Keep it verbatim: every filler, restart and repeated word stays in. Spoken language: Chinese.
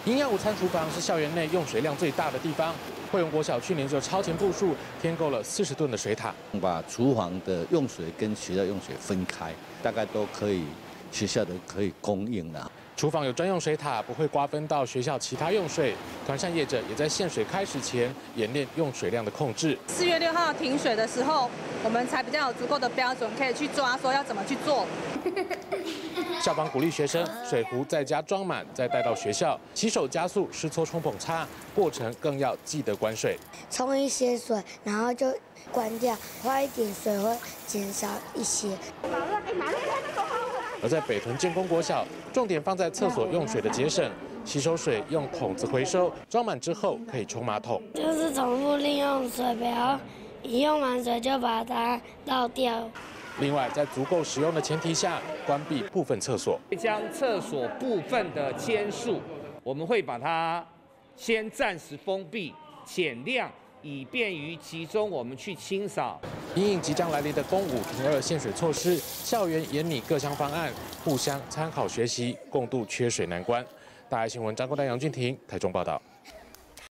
营养午餐厨房是校园内用水量最大的地方。惠荣国小去年就超前部署，添购了四十吨的水塔， 把厨房的用水跟学校用水分开，大概都可以，学校都可以供应了。 厨房有专用水塔，不会瓜分到学校其他用水。团膳业者也在限水开始前演练用水量的控制。 四月六号停水的时候，我们才比较有足够的标准，可以去抓说要怎么去做。 校方鼓励学生水壶在家装满，再带到学校，洗手加速，湿搓冲捧擦，过程更要记得关水。 冲一些水，然后就关掉，花一点水会减少一些。 而在北屯建工国小，重点放在厕所用水的节省，洗手水用桶子回收，装满之后可以冲马桶。 就是重复利用水，不要一用完水就把它倒掉。 另外，在足够使用的前提下，关闭部分厕所。 将厕所部分的间数，我们会把它先暂时封闭、减量，以便于集中我们去清扫。 因应即将来临的公五停二限水措施，校园研拟各项方案，互相参考学习，共度缺水难关。大爱新闻张国丹、杨俊廷台中报道。